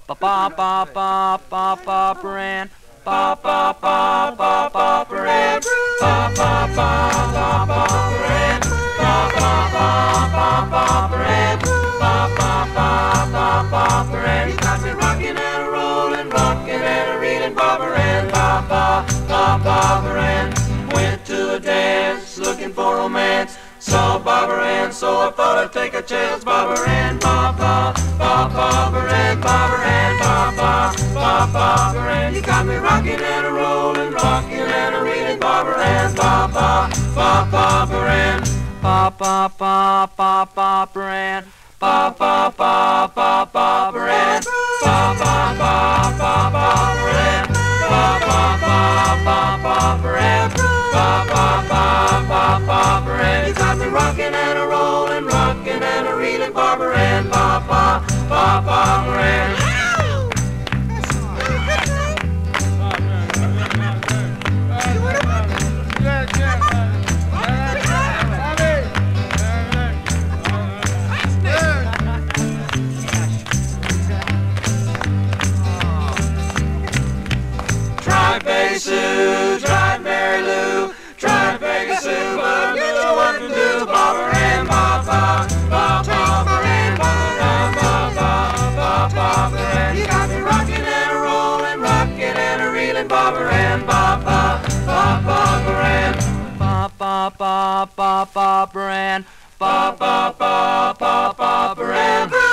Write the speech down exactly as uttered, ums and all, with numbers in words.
ba ba ba ba ba ba brand, ba ba ba ba ba brand, ba ba ba ba ba brand, ba ba ba ba ba brand, ba ba ba ba ba brand. You got me rocking and a rolling, rocking and a reeling, Barbara Ann, ba ba ba ba brand. Went to a dance looking for romance. Saw Barbara Ann, so I thought I'd take a chance. Barbara Ann, ba ba ba Barbara Ann, Barbara Ann, ba ba ba Barbara Ann. You got me rocking and a rolling, rocking and a reeling, Barbara Ann, ba ba ba Barbara Ann, ba ba ba ba Barbara Ann, ba ba ba ba Barbara Ann, ba ba ba ba Barbara Ann, ba ba ba ba Barbara Ann, ba ba ba ba Barbara Ann. You got me rocking and a rolling, rocking and a reeling, Barbara Ann, ba ba ba Barbara Ann. Tried Peggy Sue, tried Mary Lou, tried Peggy Sue, but knew what to do. Barbara Ann, ba ba ba Barbara Ann, ba ba ba ba Barbara Ann. You got me rocking and a rolling, rocking and a reeling, Barbara Ann, ba ba ba Barbara Ann, ba ba ba ba Barbara Ann, ba ba ba ba Barbara Ann.